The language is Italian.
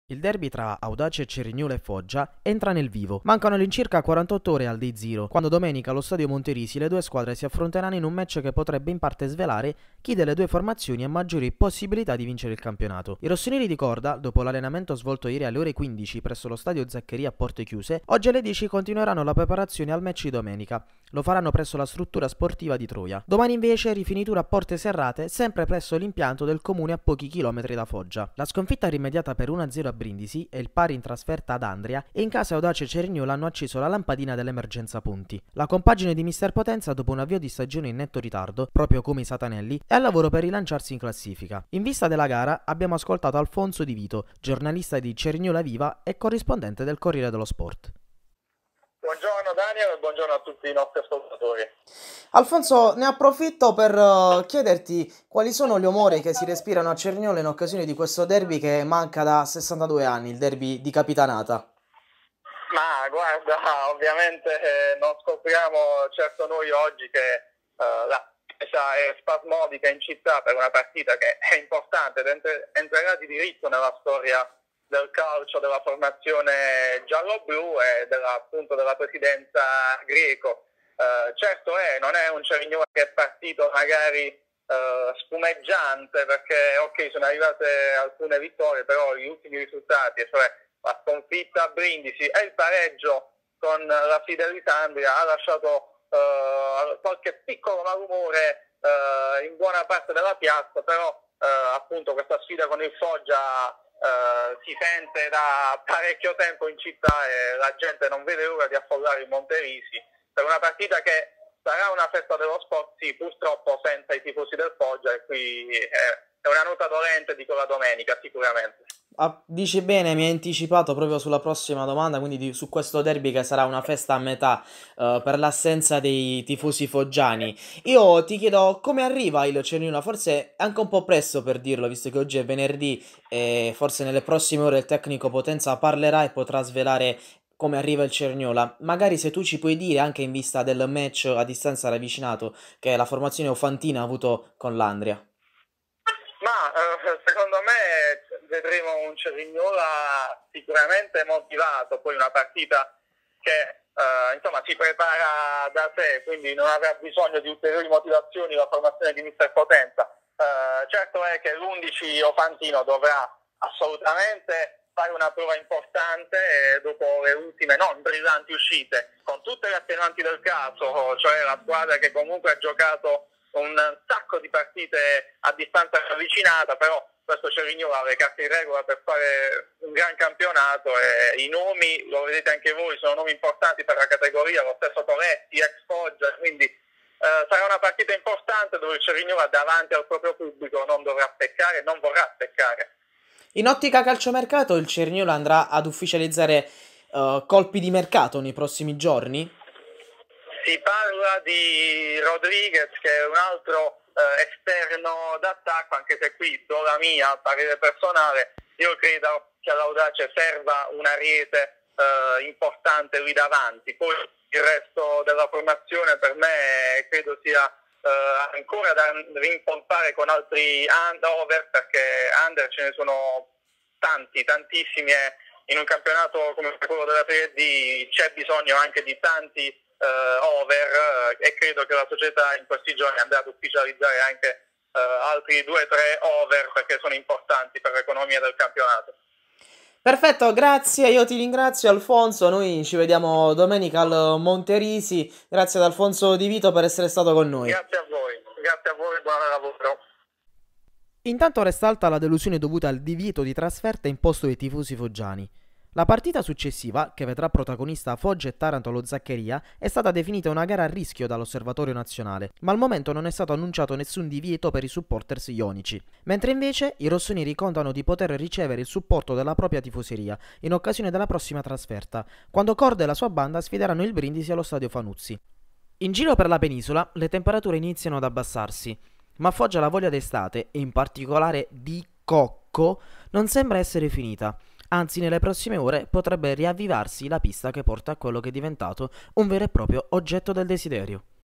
Il derby tra Audace Cerignola e Foggia entra nel vivo. Mancano all'incirca 48 ore al day zero, quando domenica allo stadio Monterisi le due squadre si affronteranno in un match che potrebbe in parte svelare chi delle due formazioni ha maggiori possibilità di vincere il campionato. I rossoneri di Corda, dopo l'allenamento svolto ieri alle ore 15 presso lo stadio Zaccheria a porte chiuse, oggi alle 10 continueranno la preparazione al match di domenica. Lo faranno presso la struttura sportiva di Troia. Domani invece rifinitura a porte serrate, sempre presso l'impianto del comune a pochi chilometri da Foggia. La sconfitta rimediata per 1-0 a Brindisi e il pari in trasferta ad Andria e in casa Audace Cerignola hanno acceso la lampadina dell'emergenza punti. La compagine di Mister Potenza, dopo un avvio di stagione in netto ritardo, proprio come i Satanelli, è al lavoro per rilanciarsi in classifica. In vista della gara abbiamo ascoltato Alfonso Di Vito, giornalista di Cerignola Viva e corrispondente del Corriere dello Sport. Buongiorno Daniel e buongiorno a tutti i nostri ascoltatori. Alfonso, ne approfitto per chiederti quali sono gli umori che si respirano a Cerignola in occasione di questo derby che manca da 62 anni, il derby di Capitanata. Ma guarda, ovviamente non scopriamo certo noi oggi che la presa è spasmodica in città per una partita che è importante ed entrerà di diritto nella storia del calcio, della formazione giallo-blu e appunto della presidenza greco. Certo non è un Cerignola che è partito magari spumeggiante, perché ok, sono arrivate alcune vittorie, però gli ultimi risultati, cioè la sconfitta a Brindisi e il pareggio con la Fidelisandria, ha lasciato qualche piccolo malumore in buona parte della piazza, però appunto questa sfida con il Foggia si sente da parecchio tempo in città e la gente non vede l'ora di affollare il Monterisi per una partita che sarà una festa dello sport, sì, purtroppo senza i tifosi del Foggia, e qui è una nota dolente di quella domenica sicuramente. Dici bene, mi hai anticipato proprio sulla prossima domanda, quindi su questo derby che sarà una festa a metà per l'assenza dei tifosi foggiani. Io ti chiedo come arriva il Cerignola, forse è anche un po' presto per dirlo, visto che oggi è venerdì e forse nelle prossime ore il tecnico Potenza parlerà e potrà svelare come arriva il Cerignola. Magari se tu ci puoi dire, anche in vista del match a distanza ravvicinato che la formazione ofantina ha avuto con l'Andria. Ma secondo me vedremo un Cerignola sicuramente motivato, poi una partita che insomma si prepara da sé, quindi non avrà bisogno di ulteriori motivazioni la formazione di Mister Potenza. Certo è che l'11 ofantino dovrà assolutamente fare una prova importante dopo le ultime non brillanti uscite, con tutte le attenuanti del caso, cioè la squadra che comunque ha giocato un sacco di partite a distanza ravvicinata, però questo Cerignola ha le carte in regola per fare un gran campionato e i nomi, lo vedete anche voi, sono nomi importanti per la categoria, lo stesso Toletti, ex Foggia, quindi sarà una partita importante dove il Cerignola davanti al proprio pubblico non dovrà peccare, non vorrà peccare. In ottica calciomercato il Cerignola andrà ad ufficializzare colpi di mercato nei prossimi giorni? Si parla di Rodriguez, che è un altro esterno d'attacco, anche se qui do la mia parere personale, io credo che all'Audace serva un ariete importante lì davanti, poi il resto della formazione per me credo sia ancora da rimpompare con altri over, perché under ce ne sono tantissimi e in un campionato come quello della Serie D c'è bisogno anche di tanti over e credo che la società in questi giorni andrà ad ufficializzare anche altri 2-3 over, perché sono importanti per l'economia del campionato. Perfetto, grazie, io ti ringrazio Alfonso, noi ci vediamo domenica al Monterisi, grazie ad Alfonso Di Vito per essere stato con noi. Grazie a voi, buon lavoro. Intanto resta alta la delusione dovuta al divieto di trasferta imposto ai tifosi foggiani. La partita successiva, che vedrà protagonista Foggia e Taranto allo Zaccheria, è stata definita una gara a rischio dall'Osservatorio Nazionale, ma al momento non è stato annunciato nessun divieto per i supporters ionici. Mentre invece i rossoneri contano di poter ricevere il supporto della propria tifoseria in occasione della prossima trasferta, quando Corda e la sua banda sfideranno il Brindisi allo stadio Fanuzzi. In giro per la penisola le temperature iniziano ad abbassarsi, ma Foggia la voglia d'estate, e in particolare di cocco, non sembra essere finita. Anzi, nelle prossime ore potrebbe riavvivarsi la pista che porta a quello che è diventato un vero e proprio oggetto del desiderio.